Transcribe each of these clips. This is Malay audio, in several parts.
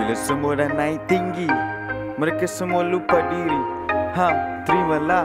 Bila semua dah naik tinggi, mereka semua lupa diri. Terimalah.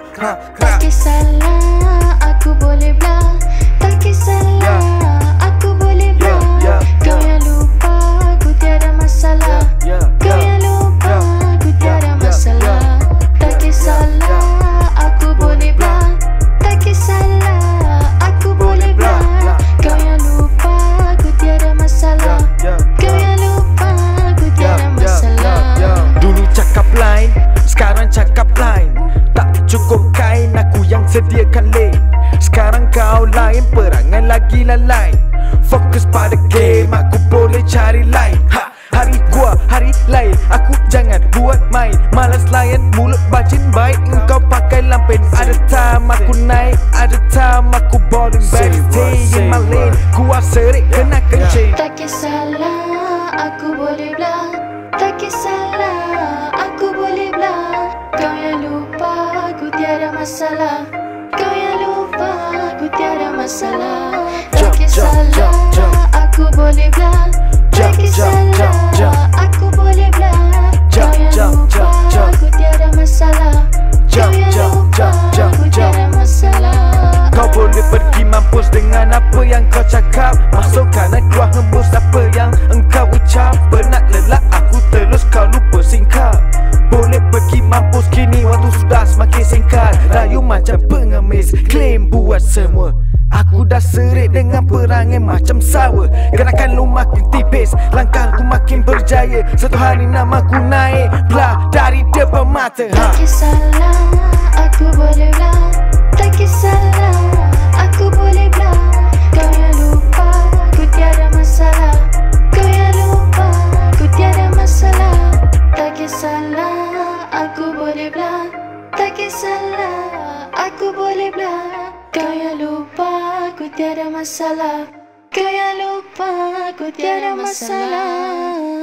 Tak kisahlah aku boleh belah, tak kisahlah aku boleh belah. Kau yang lupa aku tiada masalah, kau yang lupa aku tiada masalah. Tak kisahlah aku boleh belah, tak kisahlah aku boleh belah. Kau yang lupa aku tiada masalah, kau yang lupa aku tiada masalah. Dulu cakap lain, sekarang cakap lain. Tak cukup kain, aku yang sediakan lain. Sekarang kau lain, perangai lagi lain. Fokus pada game, aku boleh cari lain. Hari gua, hari lain, aku jangan buat main. Malas layan, mulut bacin baik. Engkau pakai lampen, ada time aku naik, ada time aku bowling back. Stay in my lane, gua serik kena kencing. Tak kisahlah aku boleh belah, tak kisahlah aku boleh belah. Kau yang lupa aku tiada masalah, kau yang lupa aku tiada masalah. Tak kisahlah aku boleh belah, tak kisahlah aku boleh belah. Kau yang lupa aku tiada masalah, kau yang lupa aku tiada masalah. Kau boleh pergi mampus dengan apa yang kau cakap. Masuk kanan keluar hembus apa yang engkau ucap. Penat lelah aku terus kau lupa singkap. Boleh pergi mampus kini waktu sudah semakin singkat. Rayu macam pengemis, klaim buat semua. Aku dah serik dengan perangai macam sawa. Gerakan lu makin tipis, langkah ku makin berjaya. Satu hari namaku naik belah dari depan mata. Tak kisahlah aku boleh belah, tak kisahlah aku boleh belah. Kau yang lupa aku tiada masalah, kau yang lupa aku tiada masalah. Tak kisahlah aku boleh belah, tak kisahlah aku boleh belah. Kau yang lupa aku tiada masalah, kau yang lupa aku tiada masalah.